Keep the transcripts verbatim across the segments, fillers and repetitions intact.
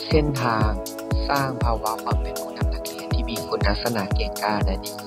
เส้นทางสร้างภาวะความเป็นผู้นำนักเรียนที่มีคุณลักษณะเก่งกล้าและดี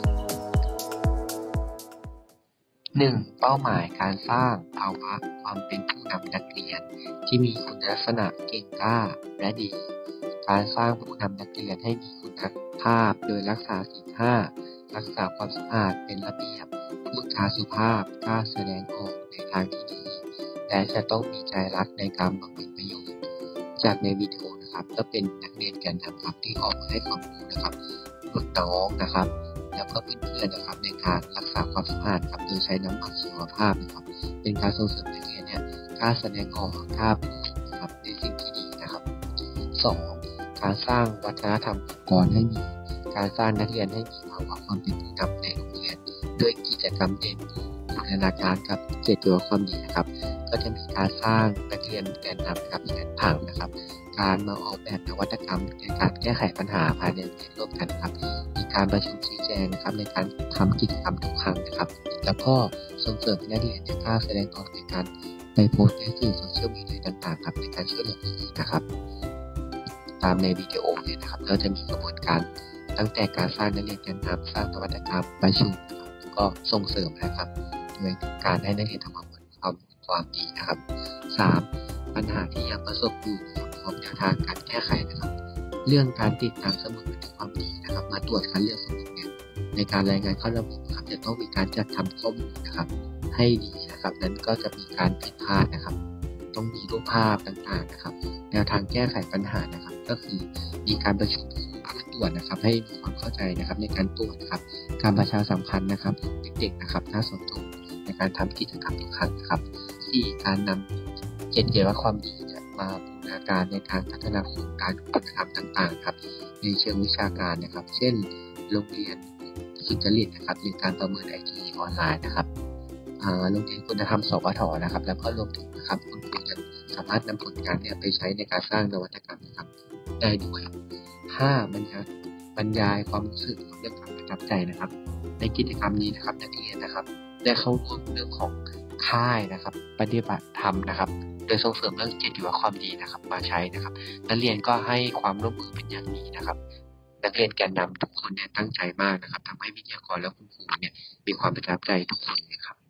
หนึ่ง. เป้าหมายการสร้างภาวะความเป็นผู้นำนักเรียนที่มีคุณลักษณะเก่งกล้าและดี การสร้างผู้นำนักเรียนให้มีคุณภาพโดยรักษาศีล ห้า รักษาความสะอาดเป็นระเบียบ พูดจาสุภาพ กล้าแสดงออกในทางที่ดี และจะต้องมีใจรักในการบำเพ็ญประโยชน์ จากในวิดีโอนะครับก็เป็นนักเรียนแกนนำครับที่ออกมาให้ความรู้นะครับรุ่นน้องนะครับแล้วก็เพื่อนๆนะครับในการรักษาความสะอาดครับโดยใช้น้ำหมักชีวภาพนะครับเป็นการส่งเสริมนักเรียนเนี่ยกล้าแสดงออกกล้าพูดนะครับในสิ่งที่ดีนะครับสองการสร้างวัฒนธรรมองค์กรให้มีการสร้างนักเรียนให้มีภาวะความเป็นผู้นำในโรงเรียนด้วยกิจกรรมเด่นบูรณาการกับเจ็ดตัวความดีนะครับก็จะมีการสร้างนักเรียนแกนนำครับแผนผังนะครับการมาออกแบบนวัตกรรมในการแก้ไขปัญหาภายในโรงเรียนร่วมกันครับมีการประชุมชี้แจงนะครับในการทำกิจกรรมทุกครั้งนะครับแล้วก็ส่งเสริมนักเรียนในการแสดงออกในการไปโพสต์ในสื่อโซเชียลมีเดียต่างๆครับในการช่วยเหลือนะครับตามในวิดีโอเนี่ยนะครับเราจะมีกระบวนการตั้งแต่การสร้างนักเรียนแกนนำสร้างนวัตกรรมประชุมก็ส่งเสริมนะครับโดยการให้นักเรียนทำความความความดีนะครับสามปัญหาที่ยังประสบอยู่พร้อมแนวทางการแก้ไขนะครับเรื่องการติดตามสมุดบันทึกความดีนะครับมาตรวจคัดเลือกสมุดเนี่ยในการรายงานเข้าระบบครับจะต้องมีการจัดทำข้อมูลนะครับให้ดีนะครับนั้นก็จะมีการผิดพลาดนะครับต้องมีรูปภาพต่างๆนะครับแนวทางแก้ไขปัญหานะครับก็คือมีการประชุมตรวจนะครับให้มีความเข้าใจนะครับในการตรวจนะครับการประชาสัมพันธ์นะครับเด็กๆนะครับถ้าสนใจในการทำกิจกรรมทุกครั้งนะครับสี่การนำเจ็ดเกี่ยวกับความดีเนี่ยมาบูรณาการในการพัฒนาโครงการกิจกรรมต่างๆครับในเชิงวิชาการนะครับเช่นโรงเรียนสุจริตนะครับหรือการประเมิน ไอ ที ออนไลน์นะครับโรงเรียนคุณธรรมสวทนะครับแล้วก็รวมถึงนะครับคุณครูจะสามารถนำผลงานเนี่ยไปใช้ในการสร้างนวัตกรรมนะครับได้ด้วยห้าบรรยายบรรยายความรู้สึกเรื่องความประทับใจนะครับในกิจกรรมนี้นะครับนักเรียนนะครับได้เข้าร่วมเรื่องของค่ายนะครับปฏิบัติธรรมนะครับโดยส่งเสริมเรื่องเจตนาความดีนะครับมาใช้นะครับนักเรียนก็ให้ความร่วมมือเป็นอย่างดีนะครับนักเรียนแกนนำทุกคนเนี่ยตั้งใจมากนะครับทำให้วิทยากรและคุณครูเนี่ยมีความประทับใจทุกคนเลยครับ